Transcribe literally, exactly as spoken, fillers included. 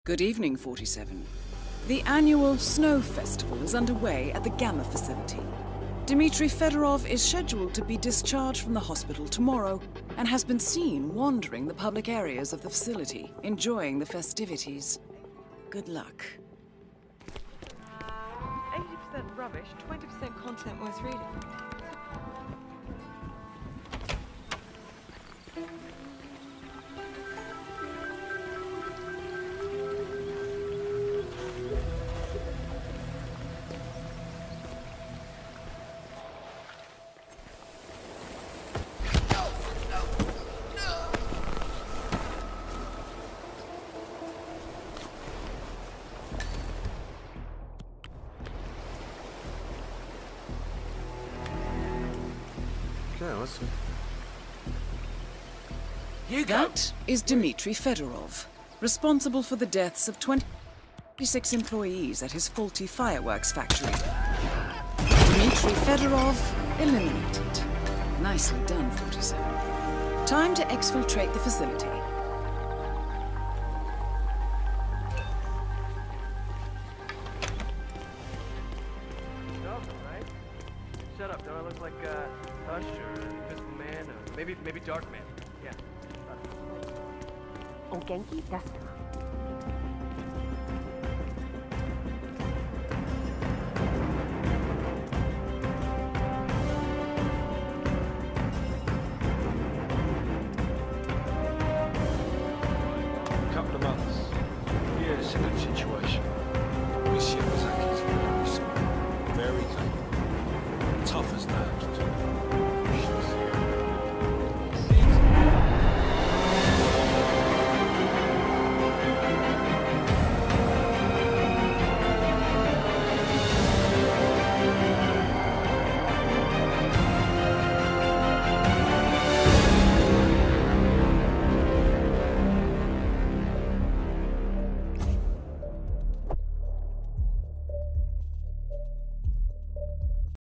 Good evening, forty-seven. The annual Snow Festival is underway at the Gamma facility. Dmitry Fedorov is scheduled to be discharged from the hospital tomorrow and has been seen wandering the public areas of the facility, enjoying the festivities. Good luck. eighty percent rubbish, twenty percent content worth reading. Okay, let's see. That is Dmitry Fedorov, responsible for the deaths of twenty-six employees at his faulty fireworks factory. Dmitry Fedorov eliminated. Nicely done, forty-seven. Time to exfiltrate the facility. Shut up, don't I look like uh, Hush or Invisible Man or maybe maybe Dark Man? Yeah. お元気ですか